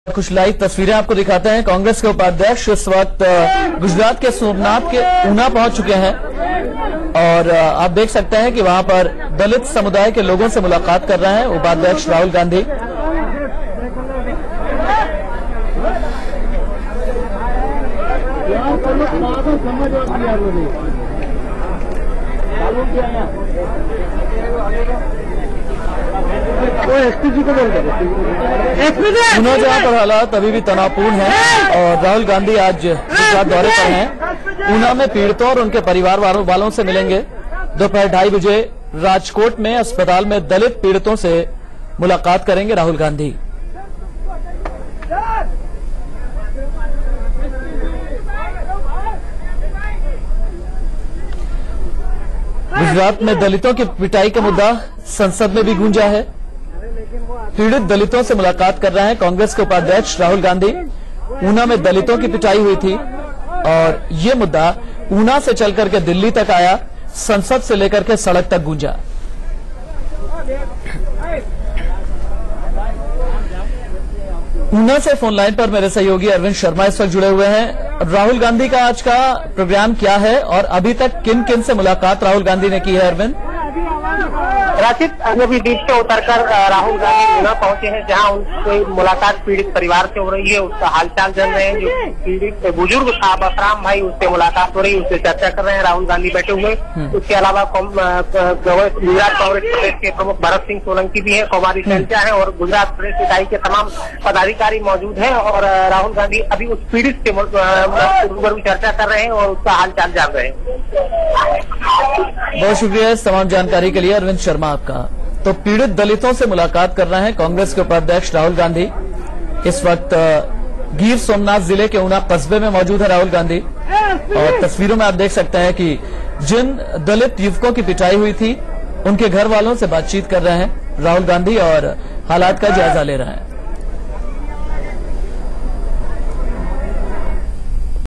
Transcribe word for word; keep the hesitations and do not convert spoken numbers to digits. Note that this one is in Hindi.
कुछ लाइव तस्वीरें आपको दिखाते हैं। कांग्रेस के उपाध्यक्ष इस वक्त गुजरात के सोमनाथ के ऊना पहुंच चुके हैं और आप देख सकते हैं कि वहां पर दलित समुदाय के लोगों से मुलाकात कर रहे हैं उपाध्यक्ष राहुल गांधी। ऊना जहां पर हालात अभी भी तनावपूर्ण है और राहुल गांधी आज गुजरात दौरे पर हैं। ऊना में पीड़ितों और उनके परिवार वालों से मिलेंगे। दोपहर ढाई बजे राजकोट में अस्पताल में दलित पीड़ितों से मुलाकात करेंगे राहुल गांधी। गुजरात में दलितों की पिटाई का मुद्दा संसद में भी गूंजा है। पीड़ित दलितों से मुलाकात कर रहे हैं कांग्रेस के उपाध्यक्ष राहुल गांधी। ऊना में दलितों की पिटाई हुई थी और ये मुद्दा ऊना से चलकर के दिल्ली तक आया, संसद से लेकर के सड़क तक गूंजा। ऊना से फोन लाइन पर मेरे सहयोगी अरविंद शर्मा इस वक्त जुड़े हुए हैं। राहुल गांधी का आज का प्रोग्राम क्या है और अभी तक किन किन से मुलाकात राहुल गांधी ने की है? अरविंद राशिद, अभी बीच से उतरकर राहुल गांधी ऊना पहुंचे हैं, जहां उनकी मुलाकात पीड़ित परिवार से हो रही है। उसका हालचाल जान रहे हैं। जो पीड़ित बुजुर्ग था बसराम भाई, उससे मुलाकात हो रही है, उससे चर्चा कर रहे हैं राहुल गांधी बैठे हुए। उसके अलावा गुजरात कांग्रेस प्रदेश के प्रमुख भरत सिंह सोलंकी भी है, कौमारी चंचा है और गुजरात प्रदेश इकाई के तमाम पदाधिकारी मौजूद हैं। और राहुल गांधी अभी उस पीड़ित से रूबरू चर्चा कर रहे हैं और उसका हालचाल जान रहे हैं। बहुत शुक्रिया इस तमाम जानकारी के लिए अरविंद शर्मा आपका। तो पीड़ित दलितों से मुलाकात कर रहे हैं कांग्रेस के उपाध्यक्ष राहुल गांधी। इस वक्त गिर सोमनाथ जिले के ऊना कस्बे में मौजूद है राहुल गांधी और तस्वीरों में आप देख सकते हैं कि जिन दलित युवकों की पिटाई हुई थी उनके घर वालों से बातचीत कर रहे हैं राहुल गांधी और हालात का जायजा ले रहे हैं।